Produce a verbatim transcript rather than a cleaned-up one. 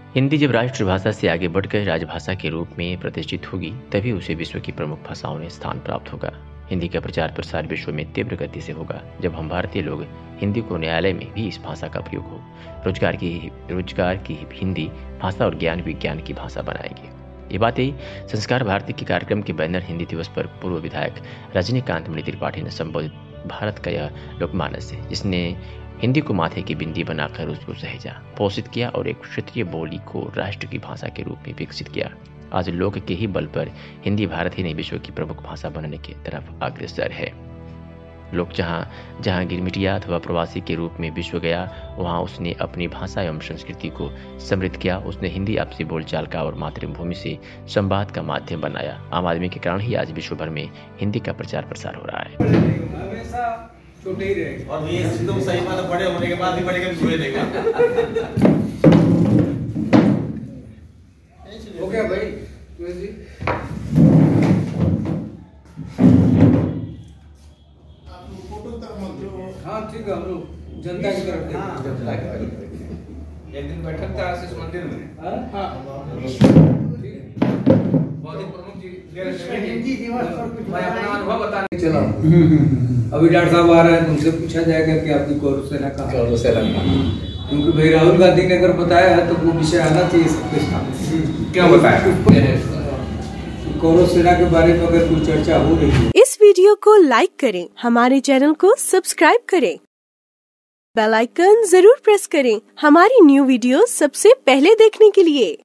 हिंदी जब राष्ट्रभाषा से आगे बढ़कर राजभाषा के रूप में प्रतिष्ठित होगी, तभी उसे विश्व की प्रमुख भाषाओं में स्थान प्राप्त होगा। हिंदी का प्रचार प्रसार विश्व में तीव्र गति से होगा जब हम भारतीय लोग हिंदी को न्यायालय में भी इस भाषा का प्रयोग हो, रोजगार की रोजगार की हिंदी भाषा और ज्ञान विज्ञान की भाषा बनाएंगे। ये बातें संस्कार भारती के कार्यक्रम के बैनर हिंदी दिवस पर पूर्व विधायक रजनीकांत मणि त्रिपाठी ने संबोधित। भारत का यह लोकमानस है जिसने हिंदी को माथे की बिंदी बनाकर उसको सहेजा, पोषित किया और एक क्षेत्रीय बोली को राष्ट्र की भाषा के रूप में विकसित किया। आज लोक के ही बल पर हिंदी भारत ही नहीं विश्व की प्रमुख भाषा बनने की तरफ अग्रसर है। लोग जहाँ जहाँ गिरमिटिया अथवा प्रवासी के रूप में विश्व गया, वहाँ उसने अपनी भाषा एवं संस्कृति को समृद्ध किया। उसने हिंदी आपसी बोलचाल का और मातृभूमि से संवाद का माध्यम बनाया। आम आदमी के कारण ही आज विश्व भर में हिंदी का प्रचार प्रसार हो रहा है। छोटे ही रहे और ये एकदम सही बात है, बड़े होने के बाद भी बड़े कभी देगा। हो गया भाई जी। आप फोटो तक मत लो। हाँ ठीक है, हम लोग जनता की तरफ हाँ, जनता की तरफ। एक दिन बैठक था आशीष मंदिर में। हाँ बहुत ही प्रमुख जी मैं अपना अनुभव बताने चला। अभी डॉक्टर साहब आ रहे हैं तो उनसे पूछा जाएगा कि आपकी गौरवसेना कहाँ है, क्योंकि भाई राहुल गांधी ने अगर बताया है तो वो विषय आना चाहिए सबके सामने। क्या बताया गौरवसेना के बारे में अगर कोई चर्चा हो रही है। इस वीडियो को लाइक करें, हमारे चैनल को सब्सक्राइब करें, बेल आइकन जरूर प्रेस करें हमारी न्यू वीडियो सबसे पहले देखने के लिए।